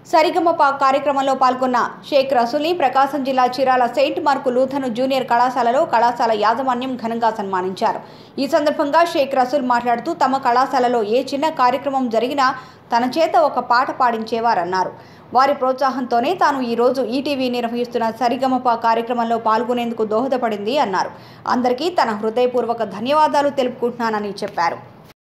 సరిగమప కార్యక్రమంలో పాల్గొన్న షేక్ రసూల్ని ప్రకాశం జిల్లా Chirala Saint Mark Lutheran junior కళాశాలలో కళాశాల యాజమాన్యం ఘనంగా సన్మానించారు. ఈ సందర్భంగా షేక్ రసూల్ మాట్లాడుతూ తమ కళాశాలలో ఏ చిన్న కార్యక్రమం జరిగినా తన చేత ఒక పాట పాడించేవారన్నారు. వారి ప్రోత్సాహంతోనే తాను ఈరోజు ఈటీవీ నిర్వహిస్తున్న సరిగమప కార్యక్రమంలో పాల్గొనేందుకు దోహదపడింది అన్నారు. అందరికీ తన హృదయపూర్వక ధన్యవాదాలు తెలుపుకుంటున్నానని చెప్పారు.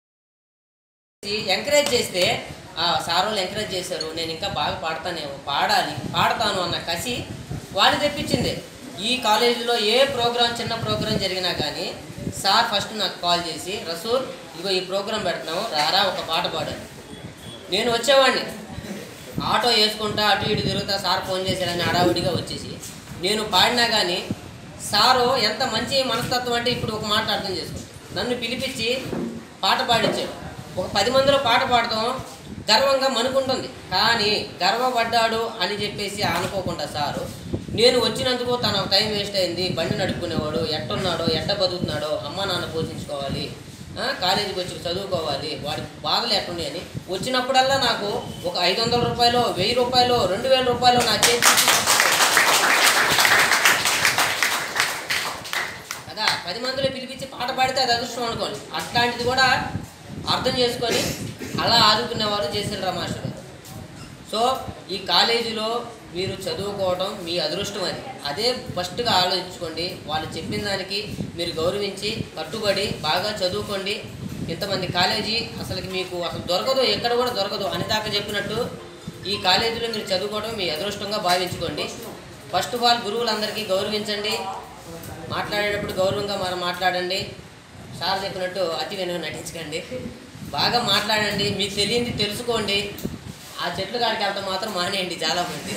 ఎంకరేజ్ చేస్తే సార్ వాళ్ళు ఎంకరేజ్ చేశారు, నేను ఇంకా బాగా పాడతాను అన్న కసి వాళ్ళు తెప్పించింది. ఈ కాలేజీలో ఏ ప్రోగ్రాం చిన్న ప్రోగ్రాం జరిగినా కానీ సార్ ఫస్ట్ నాకు కాల్ చేసి, రసూల్ ఇగో ఈ ప్రోగ్రాం పెడుతున్నాము రారా ఒక పాట పాడాను. నేను వచ్చేవాడిని ఆటో వేసుకుంటా అటు ఇటు తిరుగుతా, సార్ ఫోన్ చేశారని హడావుడిగా వచ్చేసి నేను పాడినా కానీ సారు ఎంత మంచి మనస్తత్వం అంటే ఇప్పుడు ఒక మాట అర్థం చేసుకుంటాను. నన్ను పిలిపించి పాట పాడించాడు. ఒక 10 మందిలో పాట పాడతాం గర్వంగా మనకుంటుంది, కానీ గర్వపడ్డాడు అని చెప్పేసి అనుకోకుండా సారు నేను వచ్చినందుకు తన టైం వేస్ట్ అయింది, బండి నడుపుకునేవాడు, ఎట్టున్నాడో ఎట్ట బతుకుతున్నాడో, అమ్మ నాన్న పోషించుకోవాలి, కాలేజీకి వచ్చి చదువుకోవాలి, వాడి బాధలు ఎట్టున్నాయని వచ్చినప్పుడల్లా నాకు ఒక 500 రూపాయలు, 1000 రూపాయలు, 2000 రూపాయలు నా చేతి కదా 10 మందిలో పిలిపించి పాట పాడితే అది అదృష్టం అనుకోండి. అట్లాంటిది కూడా అర్థం చేసుకొని అలా ఆదుకునేవారు జయశీలరావు మాస్టర్ గారు. సో ఈ కాలేజీలో మీరు చదువుకోవడం మీ అదృష్టం, అదే ఫస్ట్గా ఆలోచించుకోండి. వాళ్ళు చెప్పిన దానికి మీరు గౌరవించి కట్టుబడి బాగా చదువుకోండి. ఇంతమంది కాలేజీ మీకు అసలు దొరకదు, ఎక్కడ కూడా దొరకదు అని దాకా చెప్పినట్టు ఈ కాలేజీలో మీరు చదువుకోవడం మీ అదృష్టంగా భావించుకోండి. ఫస్ట్ ఆఫ్ ఆల్ గురువులందరికీ గౌరవించండి, మాట్లాడేటప్పుడు గౌరవంగా మనం మాట్లాడండి. సార్ చెప్పినట్టు అతి వినగా నటించకండి, బాగా మాట్లాడండి, మీకు తెలియంది తెలుసుకోండి. ఆ చెట్లు కాడికి వెళ్తాం మాత్రం మానేయండి. చాలామంది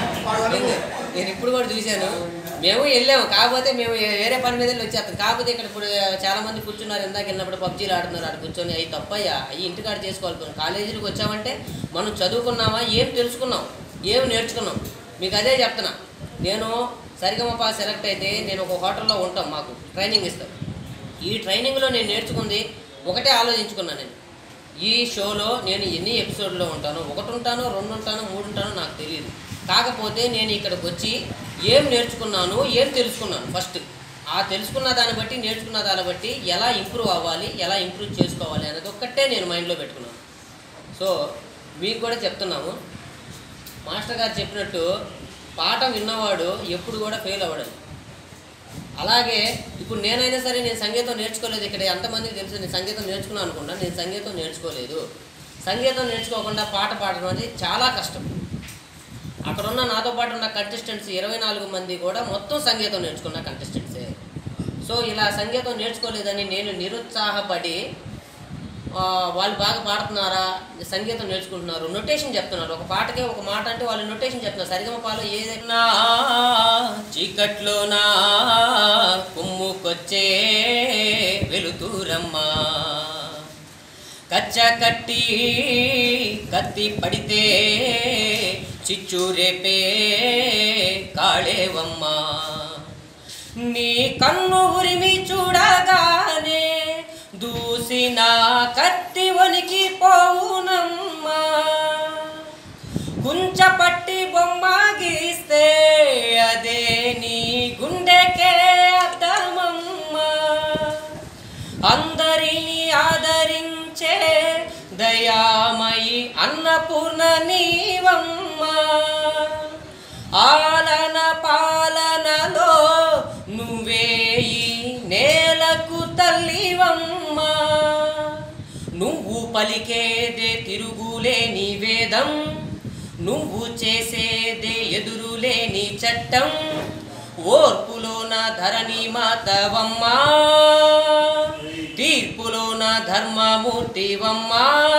నేను ఇప్పుడు కూడా చూశాను, మేము వెళ్ళాము, కాకపోతే మేము వేరే పని మీద వచ్చేస్తాం. కాకపోతే ఇక్కడ ఇప్పుడు చాలామంది కూర్చున్నారు, ఇందాక వెళ్ళినప్పుడు పబ్జీలు ఆడుతున్నారు, అక్కడ కూర్చొని అవి తప్పయ్యా, అవి ఇంటికాడ చేసుకోవాలి. కాలేజీలకు వచ్చామంటే మనం చదువుకున్నామా, ఏం తెలుసుకున్నాం, ఏం నేర్చుకున్నాం, మీకు అదే చెప్తున్నా. నేను సరిగమప సెలెక్ట్ అయితే నేను ఒక హోటల్లో ఉంటాం, మాకు ట్రైనింగ్ ఇస్తాం. ఈ ట్రైనింగ్లో నేను నేర్చుకుంది ఒకటే ఆలోచించుకున్నాను. నేను ఈ షోలో నేను ఎన్ని ఎపిసోడ్లో ఉంటానో, 1 ఉంటానో, 2 ఉంటానో, 3 ఉంటానో నాకు తెలియదు. కాకపోతే నేను ఇక్కడికి వచ్చి ఏం నేర్చుకున్నాను, ఏం తెలుసుకున్నాను, ఫస్ట్ ఆ తెలుసుకున్న దాన్ని బట్టి, నేర్చుకున్న దాన్ని బట్టి ఎలా ఇంప్రూవ్ అవ్వాలి, ఎలా ఇంప్రూవ్ చేసుకోవాలి అనేది ఒక్కటే నేను మైండ్లో పెట్టుకున్నాను. సో మీకు కూడా చెప్తున్నాము, మాస్టర్ గారు చెప్పినట్టు పాఠం విన్నవాడు ఎప్పుడు కూడా ఫెయిల్ అవ్వడం. అలాగే ఇప్పుడు నేనైనా సరే నేను సంగీతం నేర్చుకోలేదు. ఇక్కడ ఎంతమందికి తెలుసు నేను సంగీతం నేర్చుకున్నాను అనుకున్నా, నేను సంగీతం నేర్చుకోలేదు. సంగీతం నేర్చుకోకుండా పాట పాడడం అనేది చాలా కష్టం. అక్కడున్న నాతో పాటు ఉన్న కంటెస్టెంట్స్ 24 మంది కూడా మొత్తం సంగీతం నేర్చుకున్న కంటెస్టెంట్సే. సో ఇలా సంగీతం నేర్చుకోలేదని నేను నిరుత్సాహపడి వాళ్ళు బాగా పాడుతున్నారా, సంగీతం నేర్చుకుంటున్నారు, నొటేషన్ చెప్తున్నారు, ఒక పాటకే ఒక మాట అంటే వాళ్ళు నొటేషన్ చెప్తున్నారు. సరిగమపాలో ఏదైనా చీకట్లోనా కుమ్ముకొచ్చే వెలుతురమ్మా, కచ్చ కట్టి కత్తి పడితే చిచ్చు రేపే కాళేవమ్మా, నీ కన్ను ఉరిమి చూడగానే దూసిన కత్తి వనికి పోవునమ్మా, కుంచ పట్టి బొమ్మ గీస్తే అదే నీ గుండెకే అర్థమమ్మా, అందరిని ఆదరించే దయామయి అన్నపూర్ణ నీవమ్మా, ఆలన పాలనలో నువ్వే ఈ నేలకు తల్లివమ్మా, నువ్వు పలికేదే తిరుగులేని వేదం, నువ్వు చేసేదే ఎదురులేని చట్టం, ఓర్పులోన ధరణి మాతవమ్మా, తీర్పులోన ధర్మమూర్తివమ్మా.